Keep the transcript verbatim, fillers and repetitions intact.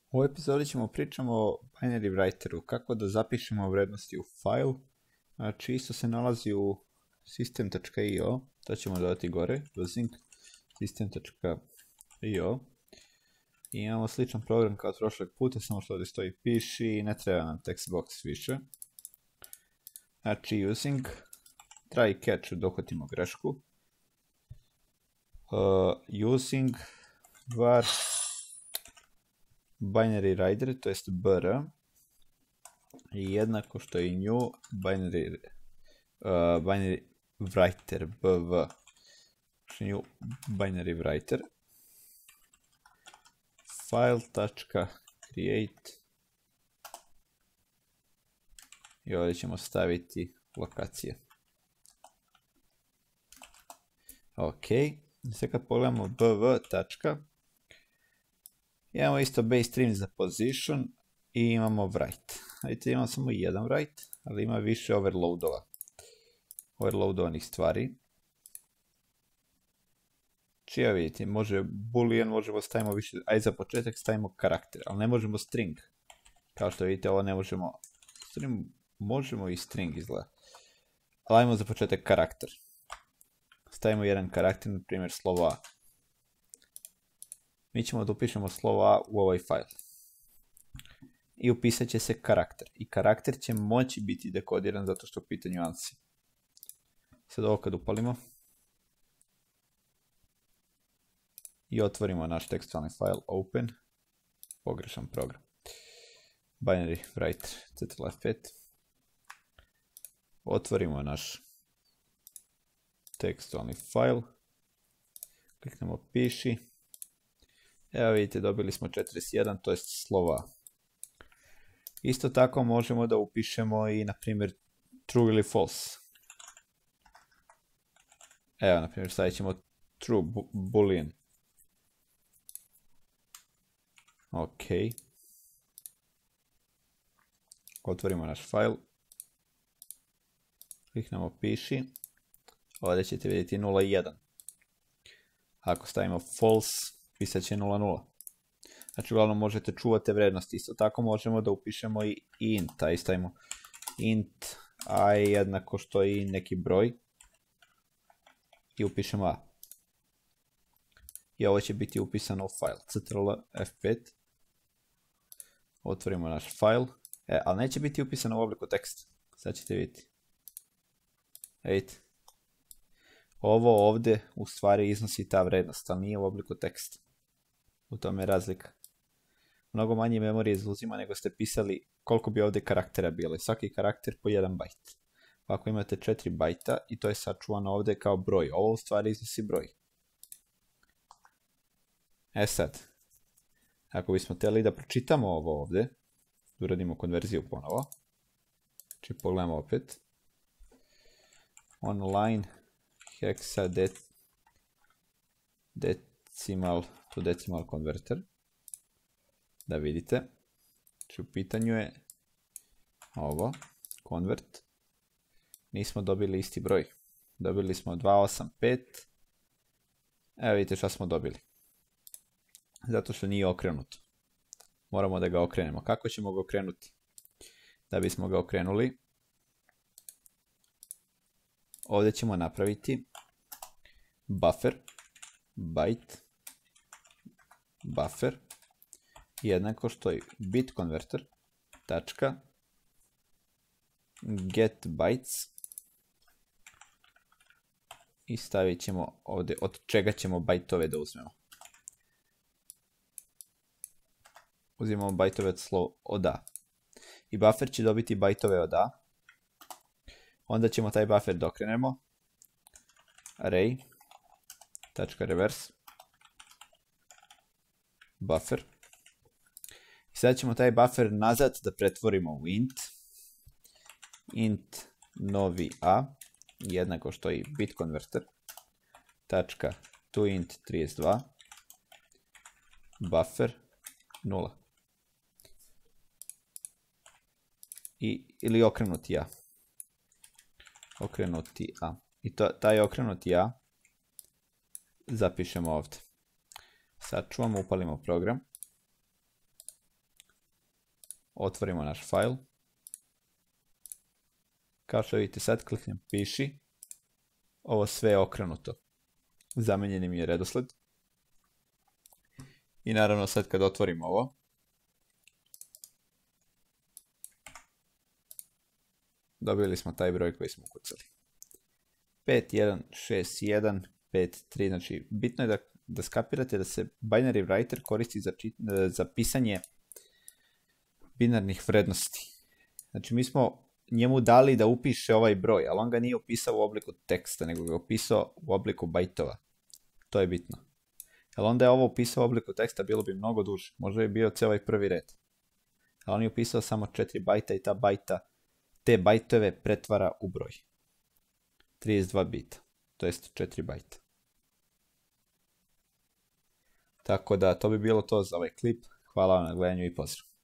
U ovoj epizodi ćemo pričamo o binary writeru, kako da zapišemo vrednosti u file. Znači isto se nalazi u system dot i o, to ćemo dodati gore, using system dot i o. I imamo sličan program kao od prošlog puta, samo što ovdje stoji piši i ne treba nam text box više. Znači using, try catch, dohvatimo grešku. Uh, using var binary writer, to jest br, i jednako što i new binary, uh, binary writer, bv, new binary writer, file.create, i ovdje ćemo staviti lokacije. Ok, sad kad pogledamo bv. Imamo isto base string za position i imamo write. Vidite, imamo samo jedan write, ali ima više overloadova. Overloadovanih stvari. Čija vidite, može boolean, možemo stavimo više, ajde za početak stavimo karakter, ali ne možemo string. Kao što vidite, ovo ne možemo, string, možemo i string izgleda. Ali ajmo za početak karakter. Stavimo jedan karakter, na primjer slovo A. Mi ćemo da upišemo slovo A u ovaj file. I upisat će se karakter. I karakter će moći biti dekodiran zato što pita nijansi. Sad ovo kad upalimo. I otvorimo naš tekstualni file, open. Pogrešan program. Binary writer, ctrl F pet. Otvorimo naš tekstualni file. Kliknemo piši. Evo vidite, dobili smo četrdeset jedan, to je slovo A. Isto tako možemo da upišemo i, na primjer, true ili false. Evo, na primjer, stavit ćemo true, boolean. Ok. Otvorimo naš file. Kliknemo piši. Ovdje ćete vidjeti nula jedan. Ako stavimo false, pisat će nula nula. Znači, uglavnom možete čuvati vrednosti. Isto tako možemo da upišemo i int, a i stavimo int a jednako što i neki broj. I upišemo a. I ovo će biti upisano u file. ctrl F pet. Otvorimo naš file. E, ali neće biti upisano u obliku teksta. Sad ćete vidjeti. Vidite. Ovo ovdje u stvari iznosi ta vrednost, ali nije u obliku teksta. U tome je razlika. Mnogo manje memorije izuzima nego ste pisali koliko bi ovdje karaktera bilo. Svaki karakter po jedan bajt. Pa ako imate četiri bajta i to je sačuvano ovdje kao broj. Ovo u stvari iznosi broj. E sad. Ako bismo htjeli da pročitamo ovo ovdje. Uradimo konverziju ponovo. Znači pogledamo opet. Online hexadecimal to decimal converter. Da vidite. Znači u pitanju je ovo. Convert. Nismo dobili isti broj. Dobili smo dva osam pet. Evo vidite što smo dobili. Zato što nije okrenuto. Moramo da ga okrenemo. Kako ćemo ga okrenuti? Da bismo ga okrenuli. Ovdje ćemo napraviti buffer, byte, buffer, jednako što je bit converter, tačka, get bytes, i stavit ćemo ovdje od čega ćemo bajtove da uzmemo. Uzimamo bajtove od slova od A. I buffer će dobiti bajtove od A. Onda ćemo taj buffer da okrenemo. Array. Reverse. Buffer. I sad ćemo taj buffer nazad da pretvorimo u int. Int novi a. Jednako što i bit converter. Tačka toInt trideset dva. Buffer nula. I, ili okrenuti a. Okrenuti a. I to, taj okrenuti a zapišemo ovdje. Sad čuvamo, upalimo program. otvorimo naš file. Kao što vidite, sad kliknem piši. Ovo sve je okrenuto. Zamenjeni mi je redosled. I naravno sad kad otvorim ovo, dobili smo taj broj koji smo ukucali. pet jedan šest jedan pet tri, znači bitno je da, da skapirate da se binary writer koristi za, za pisanje binarnih vrednosti. Znači mi smo njemu dali da upiše ovaj broj, ali on ga nije upisao u obliku teksta, nego ga je upisao u obliku bajtova. To je bitno. Jer onda je ovo upisao u obliku teksta, bilo bi mnogo duže. Možda je bio cijel ovaj prvi red. Ali on je upisao samo četiri bajta i ta bajta, te bajtove pretvara u broj. trideset dva bita, to jest četiri bajta. Tako da to bi bilo to za ovaj klip. Hvala vam na gledanju i pozdrav.